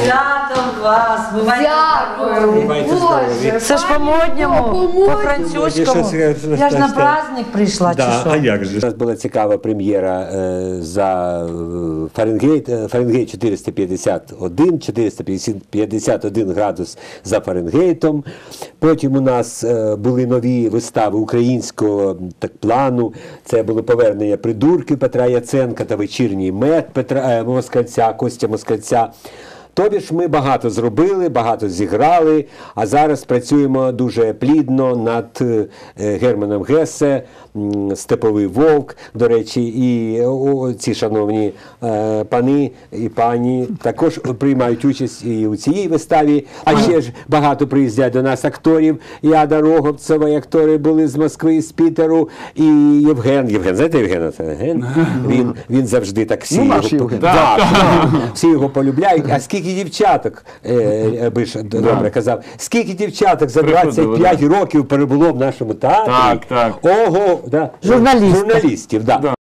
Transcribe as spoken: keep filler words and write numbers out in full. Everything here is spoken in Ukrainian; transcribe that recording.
Святом вас! Бувайте здорові! Бувайте Боже, здорові. Це ж по-модньому, по-французькому. Я ж на праздник прийшла, чи Да, що? а як же? У нас була цікава прем'єра е, за е, Фаренгейт, е, Фаренгейт чотириста п'ятдесят один, чотириста п'ятдесят один градус за Фаренгейтом. Потім у нас е, були нові вистави українського так, плану. Це було повернення придурків Петра Яценка та вечірній мед Петра е, Москальця, Костя Москальця. Тобі ж ми багато зробили, багато зіграли, а зараз працюємо дуже плідно над е, Германом Гессе, м, «Степовий вовк», до речі, і о, ці шановні е, пани і пані також приймають участь і у цій виставі. А ще ж багато приїздять до нас акторів. І Ада Роговцева, і актори були з Москви, з Пітеру, і Євген. Євген, знаєте Євгена? Це Євген? Він, він завжди так всі, Ну, його, наш Євген. да, да, всі його полюбляють. А скільки дівчаток, е, би ж добре казав, скільки дівчаток за двадцять п'ять років перебуло в нашому театрі? Так, так. Ого, да. Журналістів. Журналістів, да.